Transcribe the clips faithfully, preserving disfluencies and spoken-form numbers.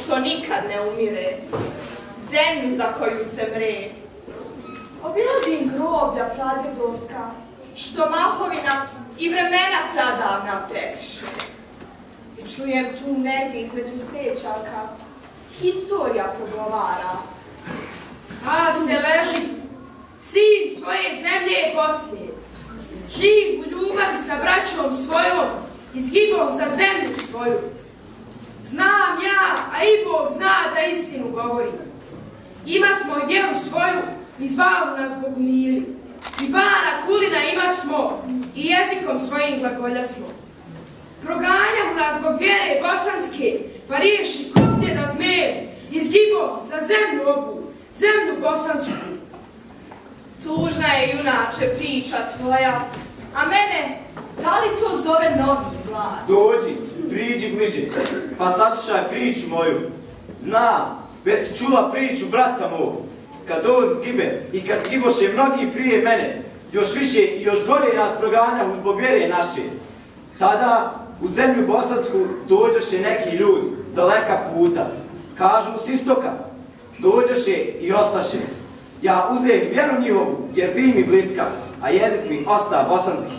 što nikad ne umire, zemlju za koju se mre. Obilazim groblja pradjedovska, što mahovina i vremena pradavna pekše. I čujem tu negdje između stečaka, historija progovara. A se leži, sin svoje zemlje Bosne, živ u ljubavi sa braćom svojom, izgibao za zemlju svoju. Znam ja, a i Bog zna da istinu govori. Ima smo i vjeru svoju, i zvavu nas Bog mili. I bana kulina ima smo, i jezikom svojim glagolja smo. Proganjahu nas zbog vjere bosanske, pa riješi koplje da zmeje, izgibao za zemlju ovu, zemlju bosansku. Tužna je, junače, priča tvoja, a mene, da li to zove novi glas? Dođi, priđi bliže, pa saslušaj priču moju. Znam, već si čula priču brata mog, kad on zgibe i kad zgiboše mnogi prije mene, još više i još gore nas proganjahu zbog vjere naše. Tada u zemlju bosansku dođoše neki ljudi s daleka puta, kažu s istoka, dođoše i ostaše. Ja uzeh vjeru njihovu, jer bi mi bliska, a jezik mi osta bosanski.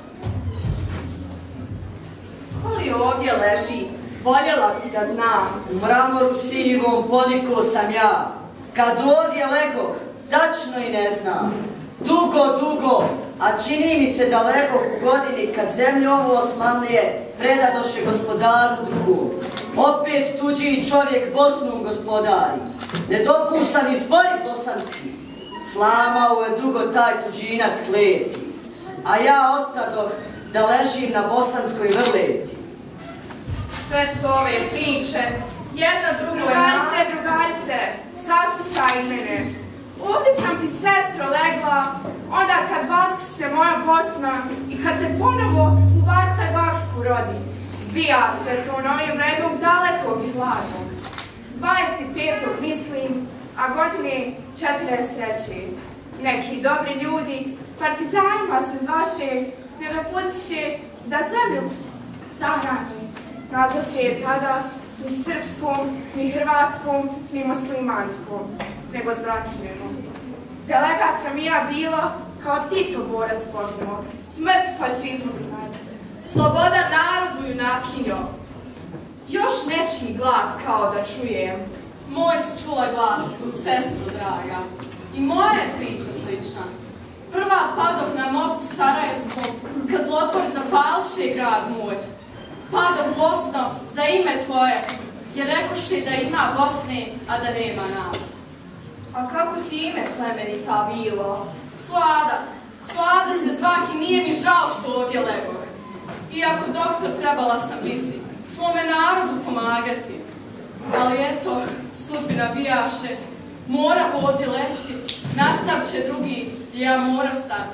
Ko li ovdje leži, voljela bih da znam. U mramoru sivom poniko sam ja, kad ovdje legoh, tačno i ne znam. Dugo, dugo, a čini mi se daleko u godini kad zemlju ovo Osmanlije predadoše gospodaru drugom. Opet tuđi čovjek Bosnu gospodari, ne dopušta ni zbori bosanski. Slamao je dugo taj tuđinac kleti, a ja ostadoh da ležim na bosanskoj vrleti. Sve su ove priče, jedna drugo je... Drugarice, drugarice, saslušaj mene. Ovdje sam ti, sestro, legla, onda kad vaskrse moja Bosna i kad se ponovo u Varca i Vakfu rodi. Bijaše to novim redom dalekog i hladnog. dvadeset petog mislim, a godine četrdeset treće Neki dobri ljudi, partizanima se zvaše, ne dopustiše da zemlju sahrani. Nazvaše je tada ni srpskom, ni hrvatskom, ni muslimanskom, nego s bratimima. Delegat sam i ja bila kao Tito borac poginuo. Smrt fašizmu granice. Sloboda narodu, junakinjo. Još nečiji glas kao da čujem. Moj si čula glas, sestro draga. I moja je priča slična. Prva padok na mostu Sarajevskom, kad zlotvori zapališe grad moj. Padok Bosno za ime tvoje, jer rekoše da ima Bosne, a da nema nas. A kako ti ime plemenita bilo? Slada, Slada se zvah i nije mi žao što ovdje legoh. Iako doktor trebala sam biti, svome narodu pomagati. Ali eto, sudbina bijaše, mora ovdje leći, nastav će drugi i ja moram stati.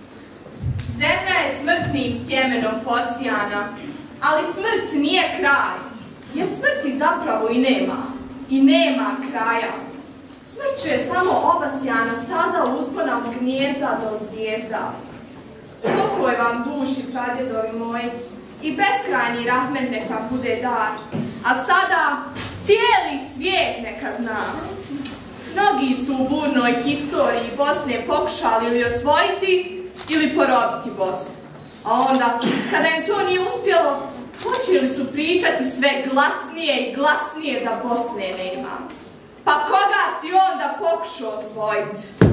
Zemlja je smrtnim sjemenom posijana, ali smrt nije kraj, jer smrti zapravo i nema, i nema kraja. Smrću je samo obasjana staza uspona od gnijezda do zvijezda. Spokoj vam duši, pradjedovi moji, i beskrajni rahmet neka bude dar, a sada cijeli svijet neka zna. Mnogi su u burnoj historiji Bosne pokušali ili osvojiti ili porobiti Bosnu. A onda, kada im to nije uspjelo, počeli su pričati sve glasnije i glasnije da Bosne nema. Pa koga si onda pokušao osvojiti?